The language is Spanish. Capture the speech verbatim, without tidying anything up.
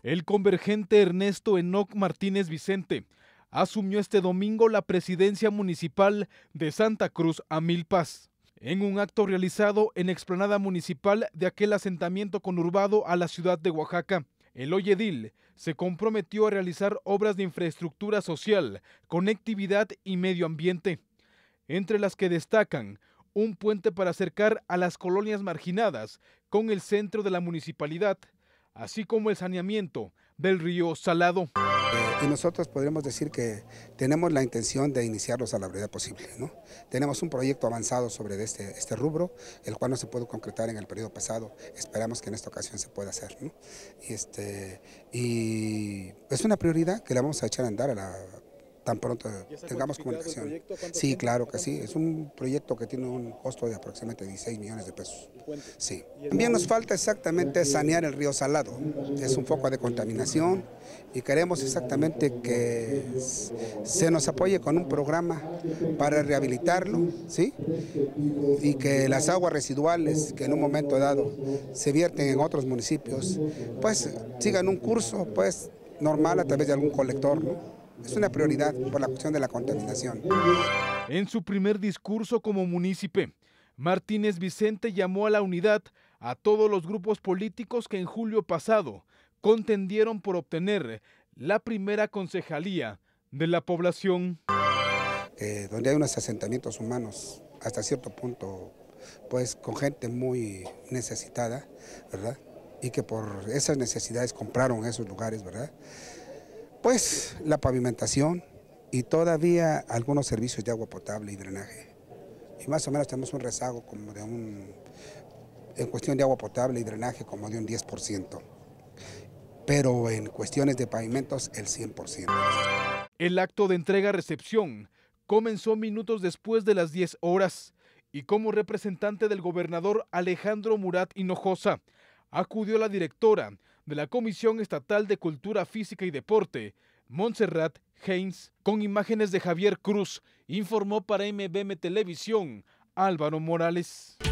El convergente Ernesto Enoc Martínez Vicente asumió este domingo la presidencia municipal de Santa Cruz Amilpas, en un acto realizado en explanada municipal de aquel asentamiento conurbado a la ciudad de Oaxaca. El hoy edil se comprometió a realizar obras de infraestructura social, conectividad y medio ambiente, entre las que destacan un puente para acercar a las colonias marginadas con el centro de la municipalidad, así como el saneamiento del río Salado. Eh, y nosotros podremos decir que tenemos la intención de iniciarlos a la brevedad posible, ¿no? Tenemos un proyecto avanzado sobre este, este rubro, el cual no se pudo concretar en el periodo pasado. Esperamos que en esta ocasión se pueda hacer, ¿no? Y, este, y es una prioridad que la vamos a echar a andar a la... tan pronto tengamos comunicación. Sí, claro que sí. Es un proyecto que tiene un costo de aproximadamente dieciséis millones de pesos. Sí. También nos falta exactamente sanear el río Salado. Es un foco de contaminación y queremos exactamente que se nos apoye con un programa para rehabilitarlo, ¿sí? Y que las aguas residuales que en un momento dado se vierten en otros municipios, pues sigan un curso pues normal a través de algún colector, ¿no? Es una prioridad por la cuestión de la contaminación. En su primer discurso como munícipe, Martínez Vicente llamó a la unidad a todos los grupos políticos que en julio pasado contendieron por obtener la primera concejalía de la población. Eh, donde hay unos asentamientos humanos hasta cierto punto, pues con gente muy necesitada, ¿verdad? Y que por esas necesidades compraron esos lugares, ¿verdad? Pues la pavimentación y todavía algunos servicios de agua potable y drenaje. Y más o menos tenemos un rezago como de un, en cuestión de agua potable y drenaje como de un diez por ciento. Pero en cuestiones de pavimentos el cien por ciento. El acto de entrega-recepción comenzó minutos después de las diez horas y como representante del gobernador Alejandro Murat Hinojosa, acudió la directora de la Comisión Estatal de Cultura Física y Deporte, Montserrat Haynes, con imágenes de Javier Cruz, informó para M B M Televisión Álvaro Morales.